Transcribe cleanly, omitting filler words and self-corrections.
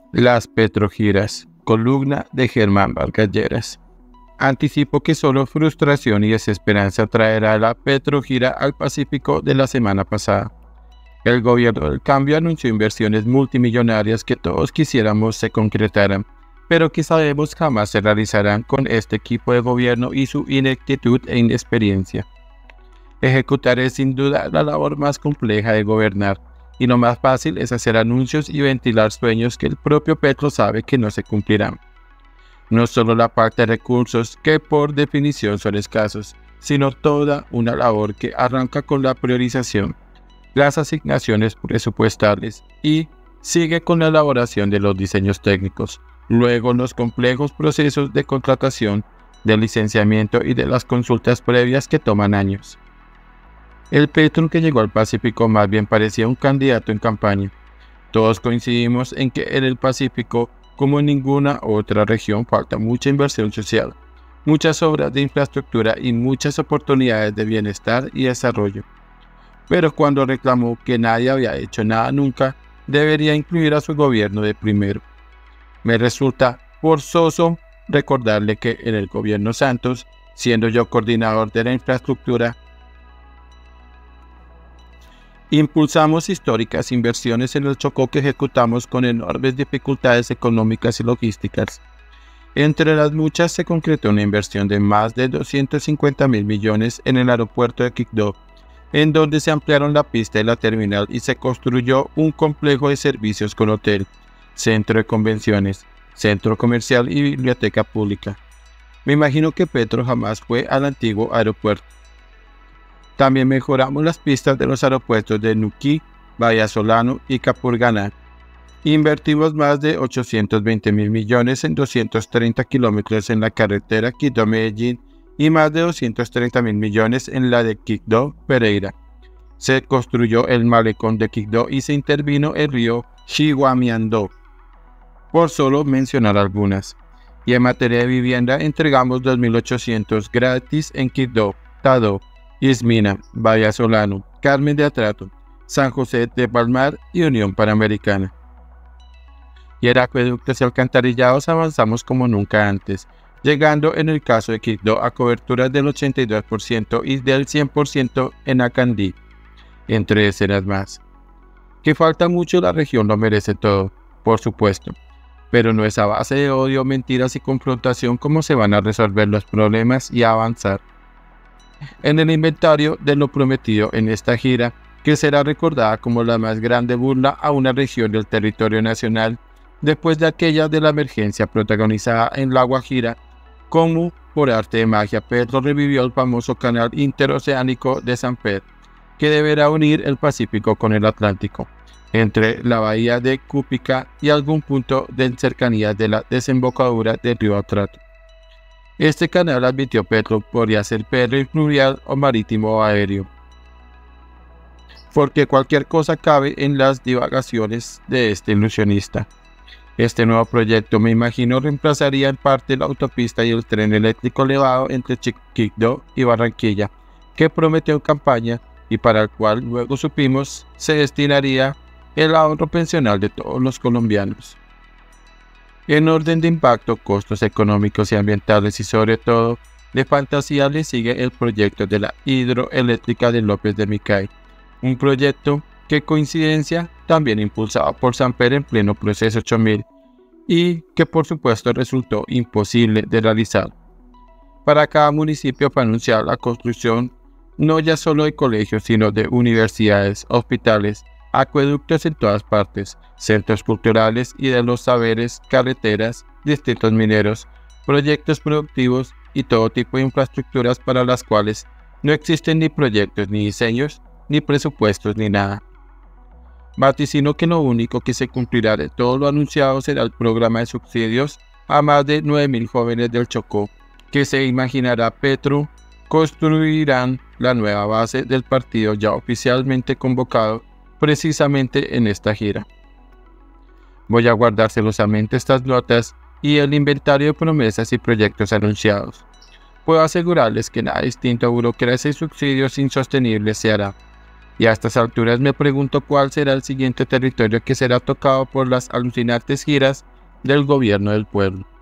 Las Petrogiras, columna de Germán Vargas Lleras. Anticipo que solo frustración y desesperanza traerá la Petrogira al Pacífico de la semana pasada. El gobierno del cambio anunció inversiones multimillonarias que todos quisiéramos se concretaran, pero que sabemos jamás se realizarán con este equipo de gobierno y su ineptitud e inexperiencia. Ejecutar es sin duda la labor más compleja de gobernar, y lo más fácil es hacer anuncios y ventilar sueños que el propio Petro sabe que no se cumplirán. No solo la falta de recursos, que por definición son escasos, sino toda una labor que arranca con la priorización, las asignaciones presupuestales y sigue con la elaboración de los diseños técnicos, luego los complejos procesos de contratación, de licenciamiento y de las consultas previas que toman años. El Petro que llegó al Pacífico más bien parecía un candidato en campaña. Todos coincidimos en que en el Pacífico, como en ninguna otra región, falta mucha inversión social, muchas obras de infraestructura y muchas oportunidades de bienestar y desarrollo. Pero cuando reclamó que nadie había hecho nada nunca, debería incluir a su gobierno de primero. Me resulta forzoso recordarle que en el gobierno Santos, siendo yo coordinador de la infraestructura, impulsamos históricas inversiones en el Chocó que ejecutamos con enormes dificultades económicas y logísticas. Entre las muchas se concretó una inversión de más de 250.000 millones en el aeropuerto de Quibdó, en donde se ampliaron la pista y la terminal y se construyó un complejo de servicios con hotel, centro de convenciones, centro comercial y biblioteca pública. Me imagino que Petro jamás fue al antiguo aeropuerto. También mejoramos las pistas de los aeropuertos de Nuquí, Vallasolano y Capurganá. Invertimos más de 820.000 millones en 230 kilómetros en la carretera Quibdó-Medellín y más de 230.000 millones en la de Quibdó-Pereira. Se construyó el malecón de Quibdó y se intervino el río Chihuamiandó, por solo mencionar algunas. Y en materia de vivienda entregamos 2.800 gratis en Quibdó, Tadó, Ismina, Vallasolano, Carmen de Atrato, San José de Palmar y Unión Panamericana. Y en acueductos y alcantarillados avanzamos como nunca antes, llegando en el caso de Quibdó a coberturas del 82% y del 100% en Acandí, entre escenas más. Que falta mucho, la región lo merece todo, por supuesto, pero no es a base de odio, mentiras y confrontación como se van a resolver los problemas y a avanzar. En el inventario de lo prometido en esta gira, que será recordada como la más grande burla a una región del territorio nacional, después de aquella de la emergencia protagonizada en La Guajira, como por arte de magia Petro revivió el famoso canal interoceánico de San Pedro, que deberá unir el Pacífico con el Atlántico, entre la bahía de Cúpica y algún punto de cercanía de la desembocadura del río Atrato. Este canal, admitió Petro, podría ser fluvial o marítimo o aéreo, porque cualquier cosa cabe en las divagaciones de este ilusionista. Este nuevo proyecto, me imagino, reemplazaría en parte la autopista y el tren eléctrico elevado entre Quibdó y Barranquilla, que prometió en campaña y para el cual luego supimos se destinaría el ahorro pensional de todos los colombianos. En orden de impacto, costos económicos y ambientales y sobre todo de fantasía le sigue el proyecto de la hidroeléctrica de López de Micay, un proyecto que, coincidencia, también impulsado por Samper en pleno proceso 8000 y que por supuesto resultó imposible de realizar. Para cada municipio fue anunciada la construcción no ya solo de colegios sino de universidades, hospitales, acueductos en todas partes, centros culturales y de los saberes, carreteras, distritos mineros, proyectos productivos y todo tipo de infraestructuras para las cuales no existen ni proyectos, ni diseños, ni presupuestos, ni nada. Vaticino que lo único que se cumplirá de todo lo anunciado será el programa de subsidios a más de 9.000 jóvenes del Chocó, que se imaginará Petro construirán la nueva base del partido ya oficialmente convocado precisamente en esta gira. Voy a guardar celosamente estas notas y el inventario de promesas y proyectos anunciados. Puedo asegurarles que nada distinto a burocracia y subsidios insostenibles se hará. Y a estas alturas me pregunto cuál será el siguiente territorio que será tocado por las alucinantes giras del gobierno del pueblo.